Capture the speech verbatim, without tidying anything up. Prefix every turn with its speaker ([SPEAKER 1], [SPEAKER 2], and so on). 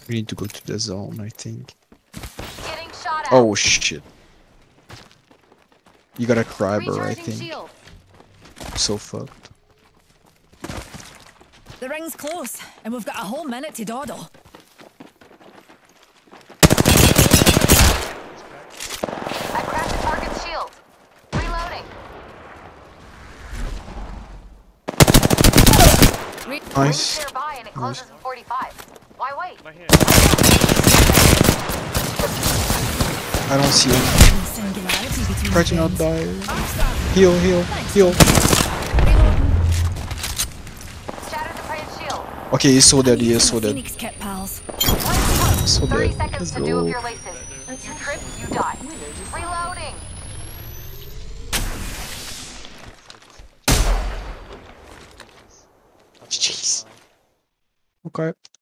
[SPEAKER 1] We need to go to the zone, I think.
[SPEAKER 2] Getting shot at.
[SPEAKER 1] Oh shit. You got a crabber, I
[SPEAKER 2] Recharging
[SPEAKER 1] think.
[SPEAKER 2] shield.
[SPEAKER 1] So fucked.
[SPEAKER 3] The ring's close, and we've got a whole minute to dawdle.
[SPEAKER 2] I cracked the target's shield. Reloading.
[SPEAKER 1] Nice.
[SPEAKER 2] Rings nearby and it closes
[SPEAKER 1] Nice.
[SPEAKER 2] in forty-five. Why wait?
[SPEAKER 4] My hand.
[SPEAKER 1] I don't see him.
[SPEAKER 3] Singularity between
[SPEAKER 1] Try to
[SPEAKER 3] the
[SPEAKER 1] not
[SPEAKER 3] friends.
[SPEAKER 1] die. Heal, heal, heal.
[SPEAKER 2] Shattered the prey's shield.
[SPEAKER 1] Okay, he's so dead, he
[SPEAKER 3] Using
[SPEAKER 1] is so
[SPEAKER 3] a
[SPEAKER 1] dead.
[SPEAKER 3] Phoenix kit, pals.
[SPEAKER 1] So
[SPEAKER 2] thirty
[SPEAKER 1] dead.
[SPEAKER 2] seconds
[SPEAKER 1] Let's
[SPEAKER 2] to do with
[SPEAKER 1] go.
[SPEAKER 2] your laces. You trip, you die. Reloading.
[SPEAKER 1] Jeez. Okay.